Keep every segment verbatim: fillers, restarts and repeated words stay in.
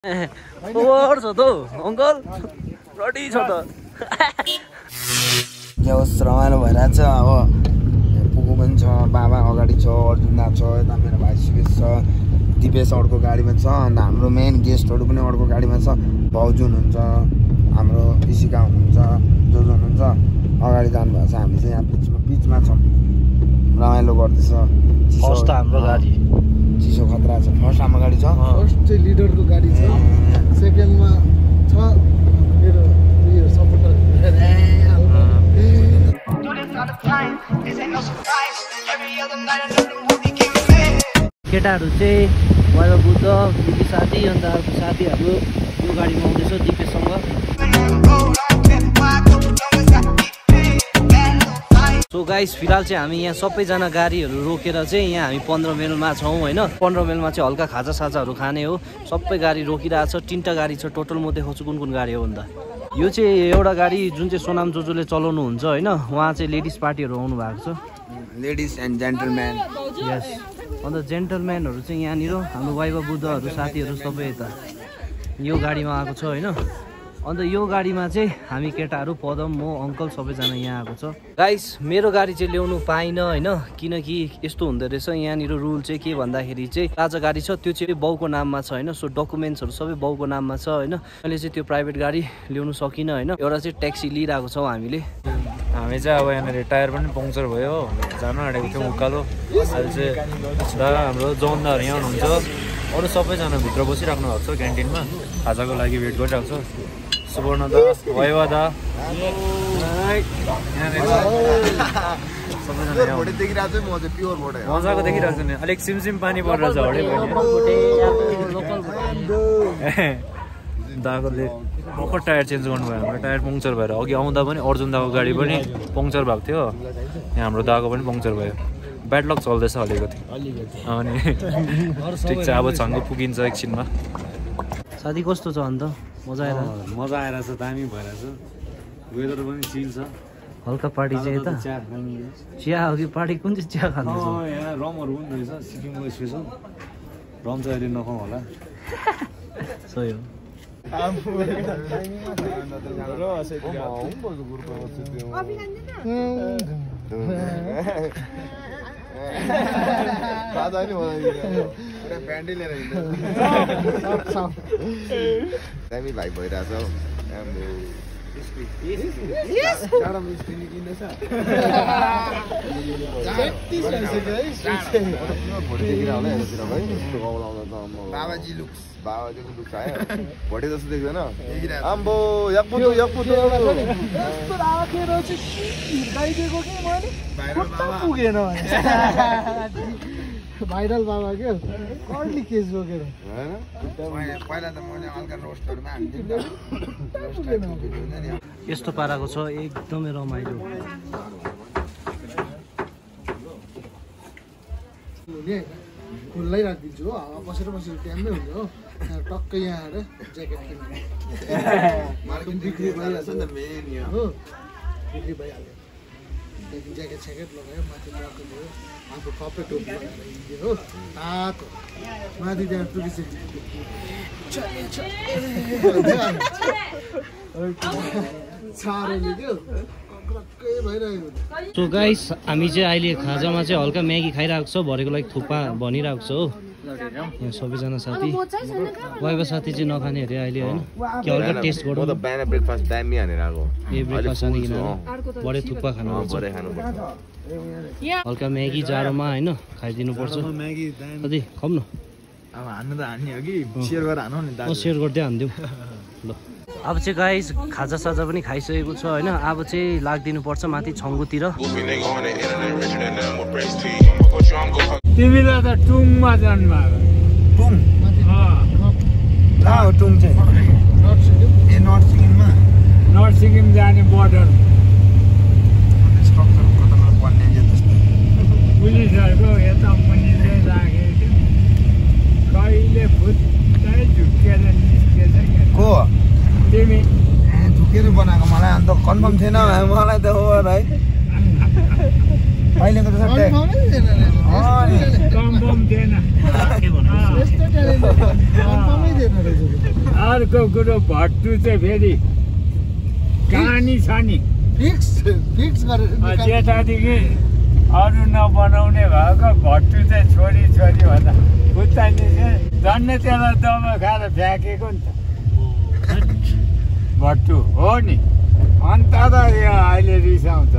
Over छ त uncle ready छ त के होस् रमाइलो भइरहेछ अब पुगु पनि छ बाबा अगाडि छ अर्जुन दा छ यता मेरो भाइ सुकेश छ दिपेश अर्को गाडीमा छ अन्त हाम्रो मेन गेस्टहरु पनि अर्को गाडीमा छ भाउजू हुनुहुन्छ हाम्रो इसिका हुनुहुन्छ जो जो हुनुहुन्छ अगाडि जानु भएको छ हामी चाहिँ यहाँ पिचमा पिचमा छौं रमाइलो गर्दैछ फर्स्ट हाम्रो गाडी चिसो खतरा छ फर्स्ट हाम्रो गाडी छ फर्स्ट चाहिँ लिडरको गाडी छ सेकेन्डमा छ मेरो यो सपोर्टर केटाहरु चाहिँ वाइवा बुद्ध दिदी साथी अन्त अर्को साथीहरु यो गाडीमा आउँदैछ दिपेशसँग सो गाइस फिलहाल चाहिँ हामी यहाँ सबैजना गाडीहरु रोकेर चाहिँ यहाँ हामी पन्ध्र माइलमा छौं हैन पन्ध्र माइलमा चाहिँ हल्का खाजा साजाहरु खाने हो सबै गाडी रोकिरहेछ तीनटा गाडी छ टोटल म देखाउँछु कुन कुन गाडी हो भन्दा यो चाहिँ एउटा गाडी जुन चाहिँ सोनाम जोजोले चलाउनु हुन्छ हैन उहाँ चाहिँ लेडिज पार्टीहरु आउनु भएको छ लेडिज एन्ड जेन्टलम्यान यस अन्त जेन्टलम्यानहरु चाहिँ यहाँ निरो हाम्रो वाइवा बुद्धहरु साथीहरु सबै यता यो गाडीमा आएको छ हैन अन्त यो गाडीमा चाहिँ हामी केटाहरु पदम म अंकल सबैजना यहाँ आएको छ गाइस मेरो गाडी चाहिँ ल्याउनु पाइन हैन किनकि यस्तो हुँदै रहेछ यहाँ निरो रुल चाहिँ के भन्दाखेरि चाहिँ ताजा गाडी छ त्यो चाहिँ बाउको नाममा छ हैन सो डकुमेन्ट्सहरु सबै बाउको नाममा छ हैन मैले चाहिँ त्यो प्राइभेट गाडी ल्याउनु सकिन हैन एउटा चाहिँ ट्याक्सी लिइराको छौ हामीले हामी चाहिँ अब यहाँ टायर पनि पंक्चर भयो जान आडेको थियो उकालो अहिले चाहिँ हाम्रो जौनदार यहाँ हुनुहुन्छ अरु सबैजना भित्र बसिराख्नु भएको छ क्यान्टिनमा खाजाको लागि वेट गरिरहेको छ सुवर्ण दा वाइवा दा मजाको देखिरहेको छु नि अलिक सिमसिम पानी परिरहेछ हडे दागोले भर्खर टायर चेन्ज गर्नुभयो हाम्रो टायर पङ्क्चर भएर अघि आउँदा पनि अर्जुन दाको गाडी पनि पङ्क्चर भएको थियो यहाँ हाम्रो दाको पनि पङ्क्चर भयो ब्याड लक चल्दैछ अलिकति अनि ठिक छ अब छङ्गु पुगिन्छ एकछिनमा साथी कस्तो छ अन्त मजा आएर मजा आइरहेछ दामी भइरहेछ वेदर पनि चिल छ हल्का पार्टी चाहिँ यता चिया हो कि पार्टी कुन चाहिँ चिया खानुहुन्छ यहाँ रमहरू पनि रहेछ सिक्किमको स्पेसल रम चाहिँ अहिले नखाउँ होला सही हो दामी भाइ भइरहेछ बाबाजी लुक्स बाबाजी लुक्स आयो भोटे जस्तो देख्दैन आम्बो यकपुतो यकपुतो पुगेन भाइरल बाबा के कर्ली केस बोकेर हैन पहिला त मैले हल्का रोस्टहरुमा हान्दिन यस्तो पाराको छ एकदमै रमाइलो खुल्लै राखिदिन्छु हो हावा बसेर बसेर टाइममै हुन्छ हो टक्कै यहाँ आएर ज्याकेट किन्नु मार्केट बिक्री भइहाल्छ नि त मेन यहाँ हो बिक्री भइहाल्यो त्यहाँदेखि ज्याकेट स्याकेट लगायो माथि टक्कै भयो आफू कपे टोपी लगाएर हिँड्यो हो तातो माथि त्यहाँ टुरिस्ट साह्रो लियो सो गाइस हामी चाहिँ अहिले खाजामा चाहिँ हल्का म्यागी खाइरहेको छ भरेको लागि थुक्पा भनिरहेको छ हो यहाँ सबैजना साथी वाइवा साथी चाहिँ नखाने अरे अहिले होइन के हल्का टेस्ट गरौँ ब्रेकफास्ट दामी हानेर आएको ए ब्रेकफास्ट हानिकन भरे थुक्पा खानु हल्का म्यागी जाडोमा होइन खाइदिनु पर्छ साथी खाउँ न अब हान्नु त हान्ने हो कि सेयर गरेर हानौ नि सेयर गर्दै हान्दिउँ ल अब चाहिँ गाइस खाजा साजा पनि खाइसकेको छ होइन अब चाहिँ लाग्दिनु पर्छ माथि छङ्गुतिर तिमीलाई त टुङमा जानु भएको टुङ कहाँ हो टुङ चाहिँ नर्थ सिक्किम ए नर्थ सिक्किममा नर्थ सिक्किम जाने बोर्डर स्ट्रक्चर कतामा बन्ने जस्तो पुलिसहरूको यता मुनिले राखेको कहिले फुट्दै झुक्केर निस्केछ को तिमी ए झुकेर बनाएको मलाई अन्त कन्फर्म थिएन मलाई त हो है अहिलेको त सबै कम बम दिएन यस्तो ट्यालेन्ट कम्मै दिएन रहेछ अर्को कुरो भट्टु चाहिँ फेरि कहानी छ नि फिक्स फिक्स गरेर त्यतादेखि अरू नबनाउने भएको भट्टु चाहिँ छोरी छोरी भन्दा उता निस्के झन्डै त्यसलाई दबाई खाएर फ्याँकेको नि त भट्टु हो नि अन्त त यो अहिले रिसाउँछ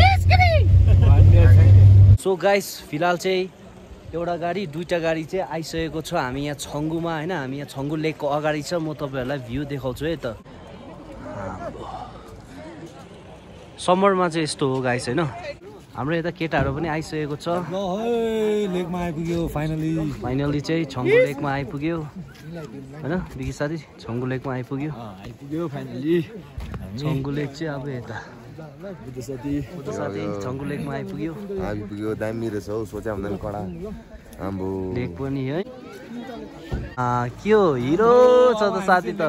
सो गाइस फिलहाल चाहिँ एउटा गाडी दुईटा गाडी चाहिँ आइसकेको छ हामी यहाँ छङ्गुमा होइन हामी यहाँ छङ्गु लेकको अगाडि छ म तपाईँहरूलाई भ्यू देखाउँछु है त समरमा चाहिँ यस्तो हो गाइस होइन हाम्रो यता केटाहरू पनि आइसकेको छ लेकमा आइपुग्यो फाइनली फाइनली चाहिँ छङ्गु लेकमा आइपुग्यो होइन बिकी साथी छङ्गु लेकमा आइपुग्यो आइपुग्यो फाइनली छङ्गु लेक चाहिँ अब यता बुद्ध साथी बुद्ध साथी छङ्गु लेकमा आइपुग्यो आइपुग्यो दामी रहेछ हौ सोचे हुँदैन कडा आम्बो लेक पनि है के हो हिरो छ त साथी त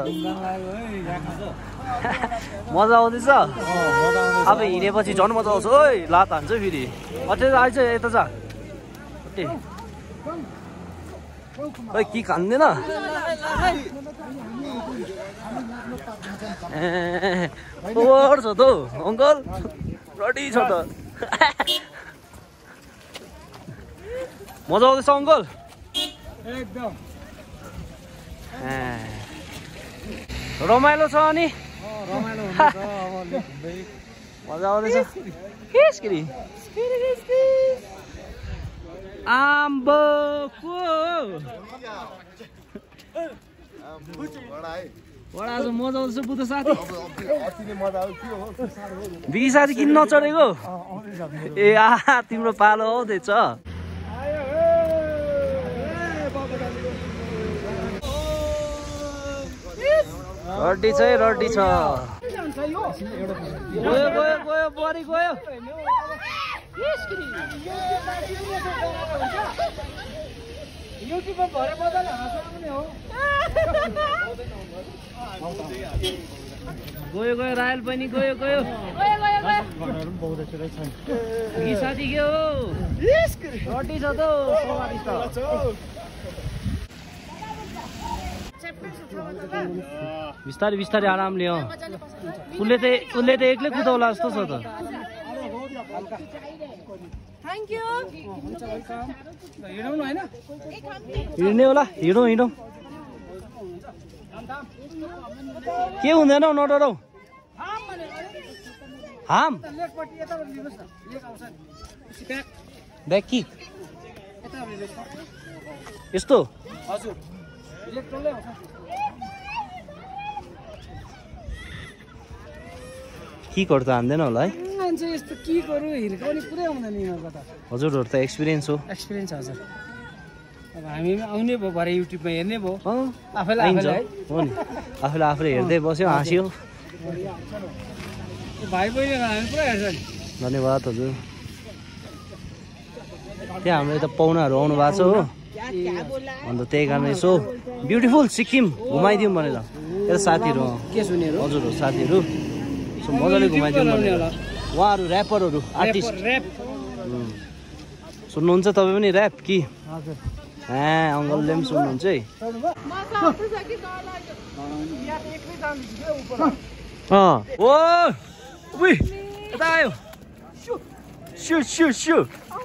मजा आउँदैछ अब हिँडेपछि झन् मजा आउँछ ओइ लात हान्छ फेरि अझै आइज यता जा ओइ कि खाँदैन ए ओर छ त अङ्कल रेडी छ त मजा आउँदैछ अङ्कल एकदम रमाइलो छ अनि रमाइलो मजा आउँदैछ केसकिरी आम्बो को बडा आज मजा आउँदैछ बुद्ध साथी बिकी साथी किन नचढेको ए आ तिम्रो पालो आउँदैछ रड्डी छ है रड्डी छ गयो गयो गयो बढी गयो गयो गयो रायल पनि गयो गयो साथी के हो रड्डी छ त सवारी त बिस्तारै बिस्तारै आरामले अँ उसले त उसले त एक्लै कुदाउला जस्तो छ त हिँड्ने होला हिँडौँ हिँडौँ के हुँदैन हौ नडराउ हाम ब्याक किक यस्तो किकहरू त हान्दैन होला है यस्तो किकहरू हिर्काउने पुरै आउँदैन यिनीहरूको त हजुरहरू त एक्सपिरियन्स हो एक्सपिरियन्स हजुर अब हामी आउने भयो भरे युट्युबमा हेर्ने भयो आफैलाई आफैलाई हो नि आफूलाई आफूले हेर्दै बस्यो हाँस्यो भाइ बहिनी हामी पुरा हेर्छ नि धन्यवाद हजुर त्यहाँ हाम्रो यता पाहुनाहरू आउनु भएको छ हो अन्त त्यही कारण यसो ब्युटिफुल सिक्किम घुमाइदिउँ भनेर यता साथीहरू के सुनेर हजुर हो साथीहरू सो मजाले घुमाइदिउँ भनेर उहाँहरू ऱ्यापरहरू आर्टिस्ट ऱ्याप सुन्नुहुन्छ तपाईँ पनि ऱ्याप कि हजुर ए अङ्कलले पनि सुन्नुहुन्छ है अँ ओ उही यता आयो स्यु स्यु स्यु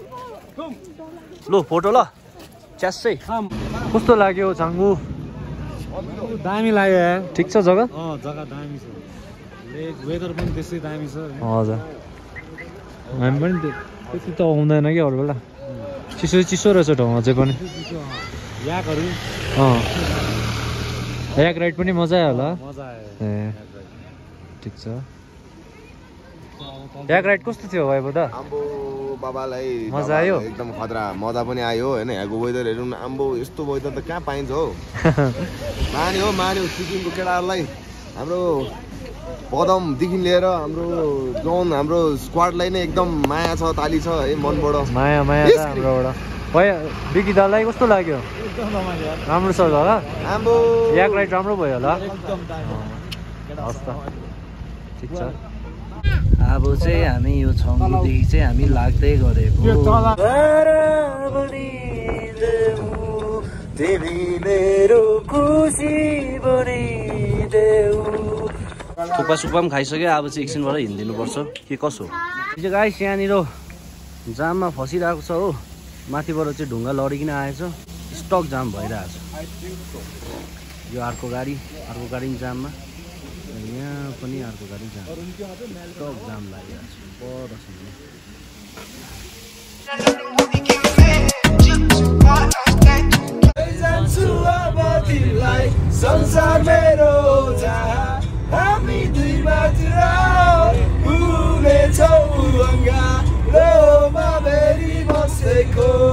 लो फोटो ल च्यासै कस्तो लाग्यो छाङ्गु दामी लाग्यो यार ठिक छ जग्गा अँ जग्गा दामी छ लेक वेदर पनि त्यसै दामी छ हजुर हामी पनि त्यति त आउँदैन कि अरू बेला चिसो चिसो रहेछ ठाउँ अझै पनि याकहरू अँ याक राइड पनि मजा आयो होला मजा आयो ए ठिक छ याक राइड कस्तो थियो भाइ बुदा आम्बो बाबालाई मजा आयो एकदम खतरा मजा पनि आयो होइन यहाँको वेदर हेरौँ न आम्बो यस्तो वेदर त कहाँ पाइन्छ हौ मान्यो हौ मान्यो सिक्किमको केटाहरूलाई हाम्रो पदमदेखि लिएर हाम्रो जोन हाम्रो स्क्वाडलाई नै एकदम माया छ ताली छ है मनबाट माया माया छ हाम्रोबाट भयो बिकी दाललाई कस्तो लाग्यो राम्रो छ होला आम्बो याक राइड राम्रो भयो होला एकदम हस् त ठिक छ अब चाहिँ हामी यो छङ्गुदेखि चाहिँ हामी लाग्दै गरेको तिमी मेरो खुसी बनिदेऊ। थुक्पा सुक्पा पनि खाइसक्यो, अब चाहिँ एकछिनबाट हिँडिदिनुपर्छ के कसो। हिजो गाइस यहाँनिर जाममा फसिरहेको छ हो, माथिबाट चाहिँ ढुङ्गा लडिकन आएछ, स्टक जाम भइरहेछ। यो अर्को गाडी अर्को गाडी पनि जाममा, यहाँ पनि अर्को गाडी जाम, स्टक जाम लागिरहेछ परसम्म। संसार मेरो जहाँ हामी दुई मात्र भुलेछौ अङ्गालोमा बेरी बसेको